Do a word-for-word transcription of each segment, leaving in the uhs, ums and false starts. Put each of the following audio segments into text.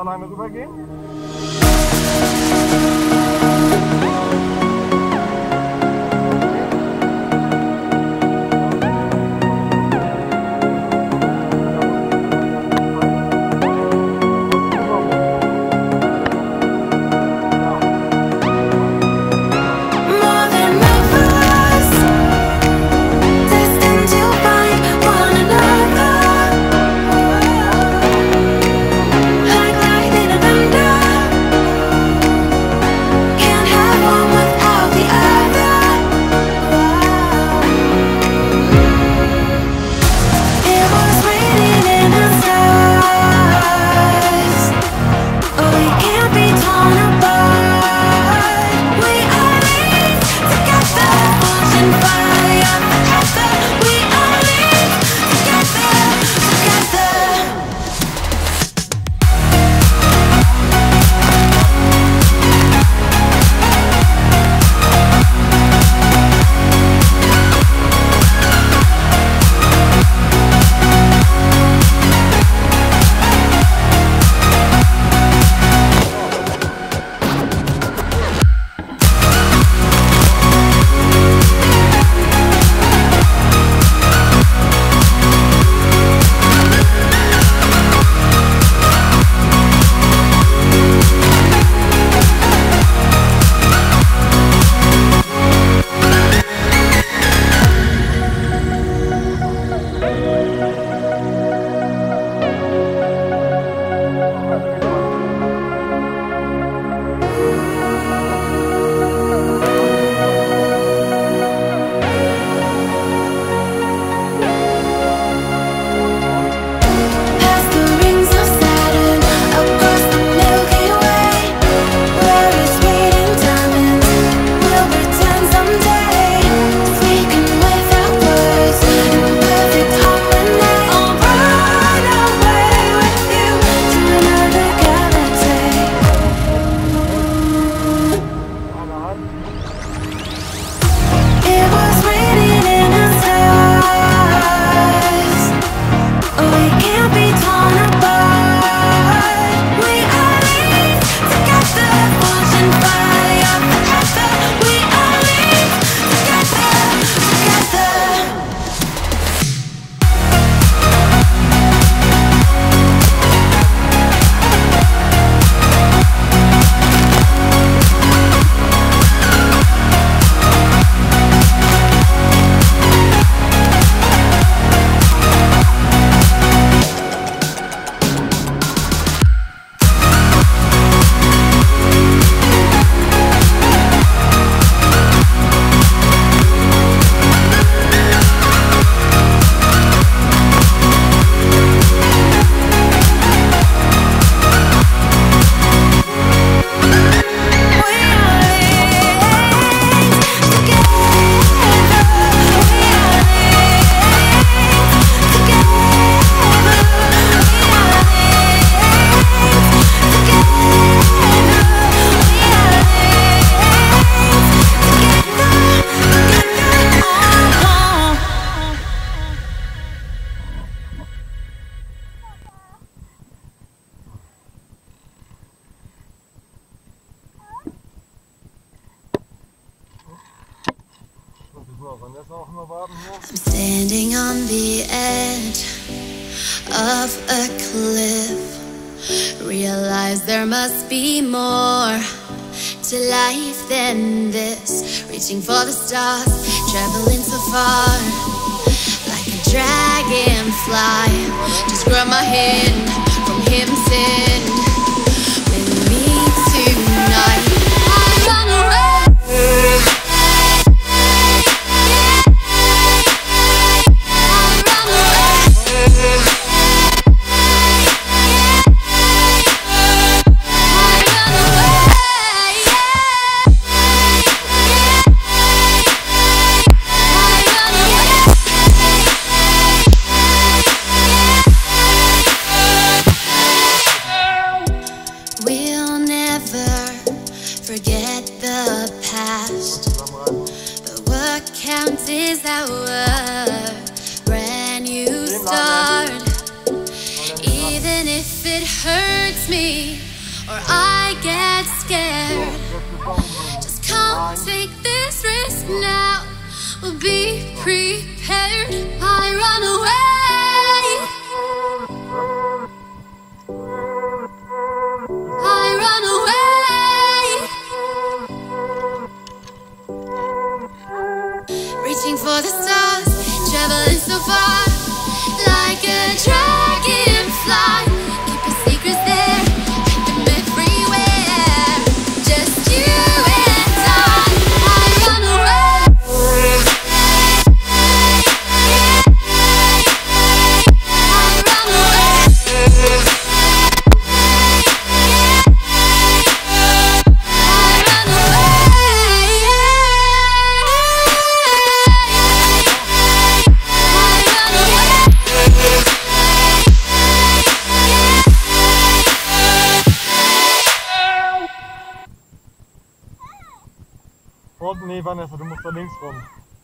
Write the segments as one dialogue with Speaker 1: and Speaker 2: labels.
Speaker 1: alleine rübergehen?
Speaker 2: I'm standing on the edge of a cliff. Realize there must be more to life than this. Reaching for the stars, traveling so far, like a dragonfly. Just grab my hand from heaven send with me tonight. I run away. Forget the past, but what counts is our brand new start. Even if it hurts me, I get scared. Just come take this risk now. We'll be prepared. I run away. I run away. Reaching for the stars, traveling so far, like a dragonfly. Keep your secrets there, hide them everywhere. Just you and I. I run away. I run away. I run
Speaker 1: Oh, nee, Vanessa, du musst da links rum.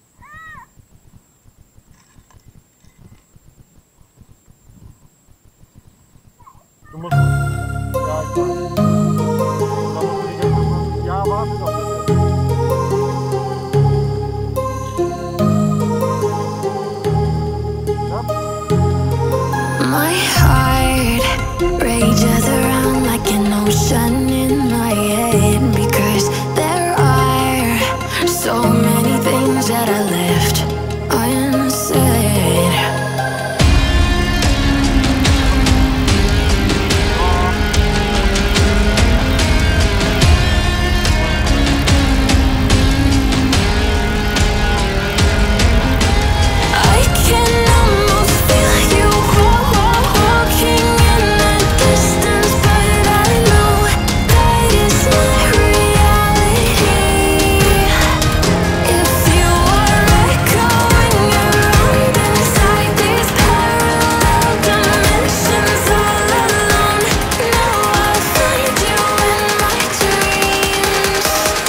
Speaker 1: Du musst... Ja, ich weiß. Da musst du die ganze... Ja, warte doch bitte. Ja?
Speaker 2: My heart rages around like an ocean in my head, because there are so many things that I left unsaid. I can almost feel you walking in the distance, but I know that it's not reality. If you are echoing around inside these parallel dimensions all alone, now I'll find you in my dreams.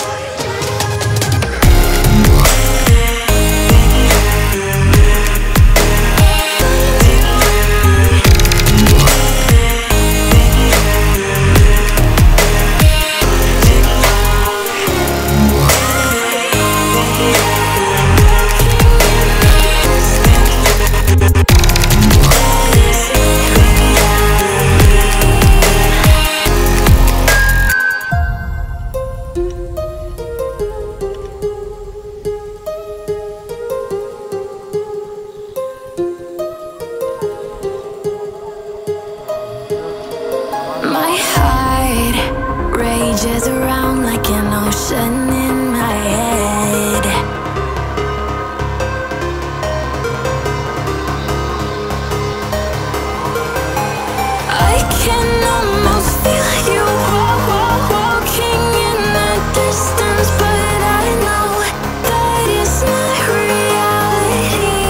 Speaker 2: My heart rages around like an ocean in my head. I can almost feel you walking in the distance, but I know that it's not reality.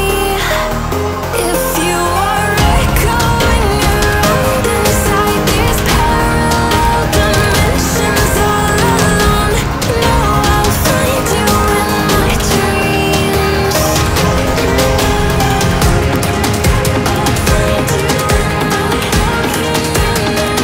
Speaker 2: If you are echoing around inside these parallel dimensions all alone, now I'll find you in my dreams. I'll find you in my walking in the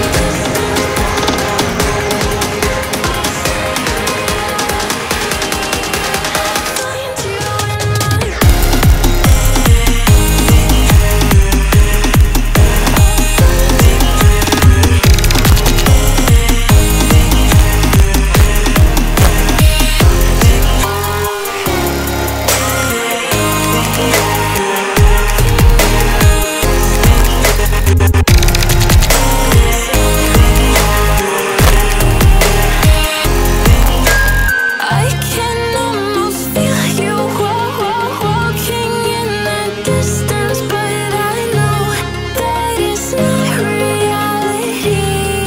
Speaker 2: I can almost feel you walking in the distance, but I know that it's not reality.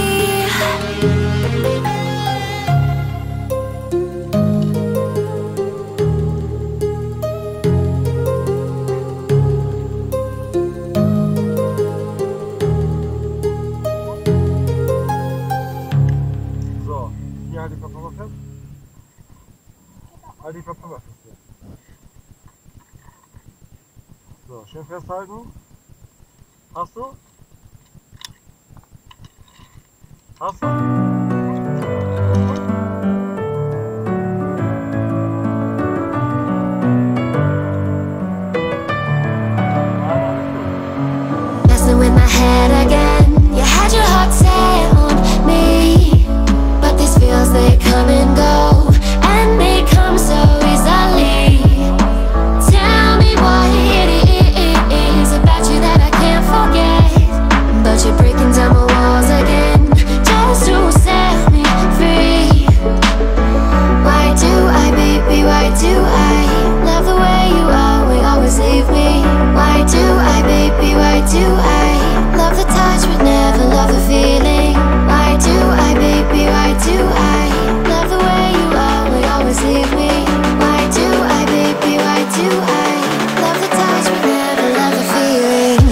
Speaker 1: So, hier halt die Papiere fest. Halt die Papiere fest hier. So, schön festhalten. Hast du? Hast du?
Speaker 2: Messing with my head again. You had your heart set on me, but these feels, they come and go, and they come so easily. Tell me what it is about you that I can't forget, but you're breaking down my walls again, just to set me free. Why do I, baby, why do I love the way you are, we always leave me? Why do I, baby, why do I love the touch but never love the feeling? Why do I, baby, why do I love the way you are, we always leave me? Why do I, baby, why do I love the touch but never love the feeling?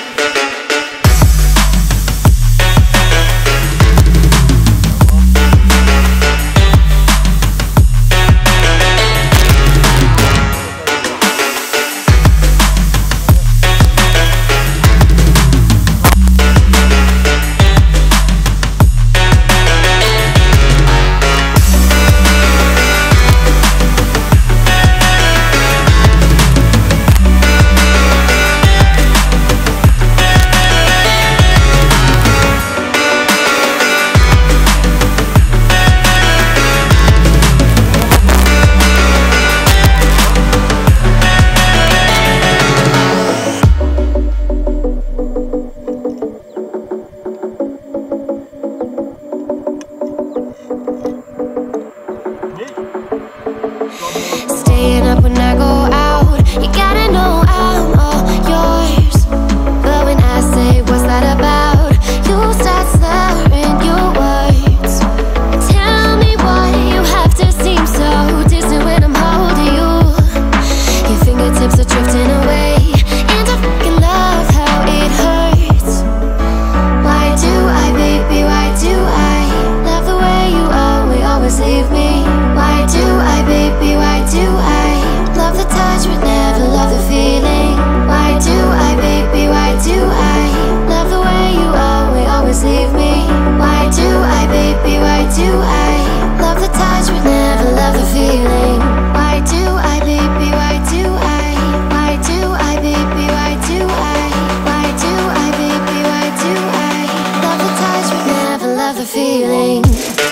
Speaker 2: Staying up when I go out, you gotta know I'm all yours. But when I say what's that about, you start slurring your words. Tell me why you have to seem so distant when I'm holding you. Your fingertips are drifting away, and I fucking love how it hurts. Why do I, baby, why do I love the way you are, we always leave me? Why do I, baby, why do I love the touch but never love the feeling? Why do I, baby, why do I love the way you are, we always leave me? Why do I, baby, why do I love the touch but never love the feeling? Why do I, baby, why do I? Why do I, baby, why do I? Why do I, baby, why do I love the touch but never love the feeling?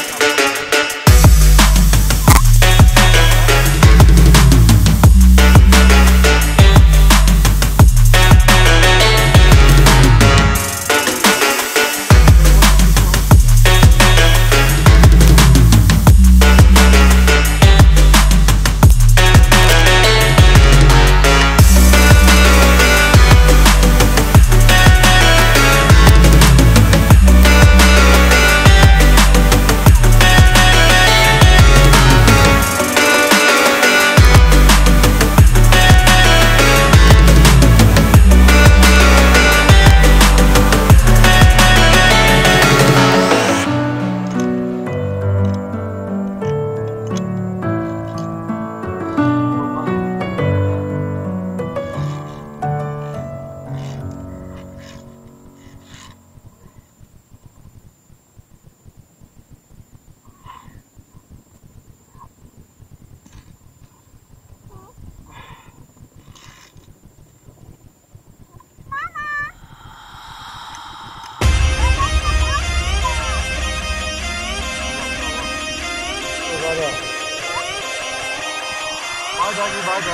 Speaker 1: Weiter, geh weiter.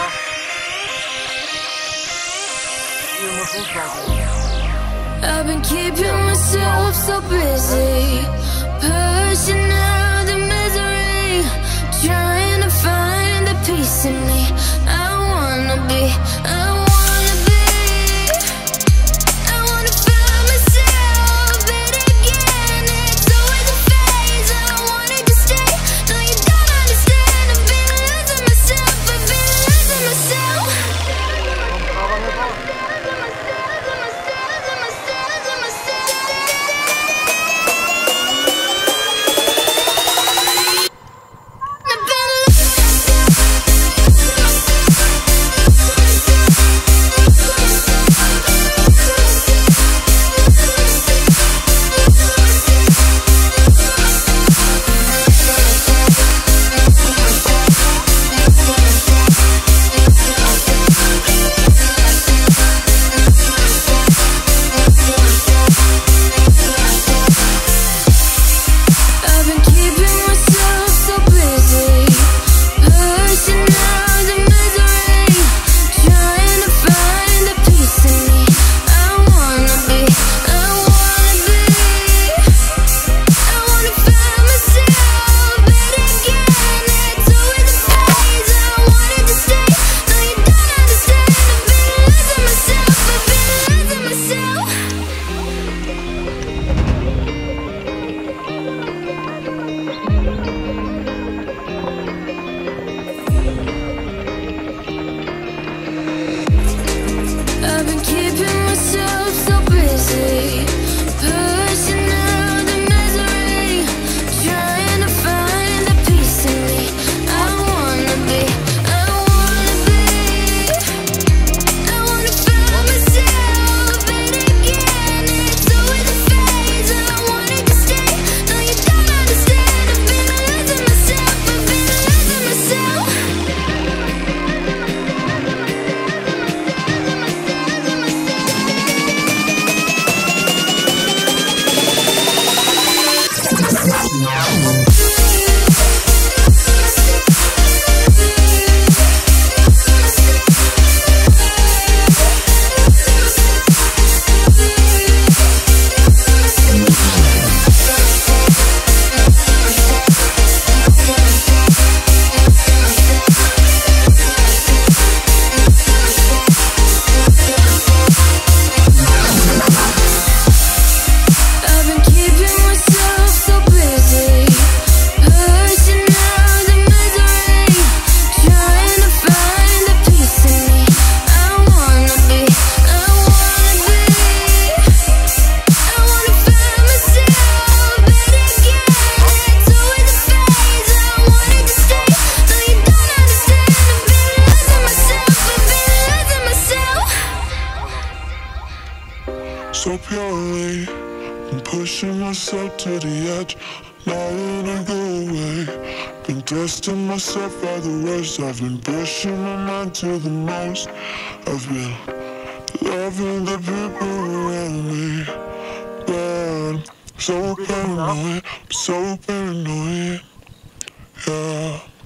Speaker 1: Hier muss hochschlagen.
Speaker 2: I've been keeping myself so busy, pushing out the misery, trying to find the peace in me. I wanna be, I wanna be, I wanna find myself, but again it's always a phase. I wanted to stay, no you don't understand. I've been losing myself, I've been losing myself. I've been
Speaker 3: purely. Been pushing myself to the edge, not in a good way. Been testing myself by the worst. I've been pushing my mind to the most. I've been loving the people around me, but I'm so paranoid, I'm so paranoid, yeah.